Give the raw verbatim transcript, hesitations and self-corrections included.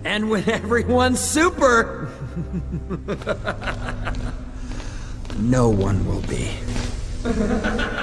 And when everyone's super, no one will be.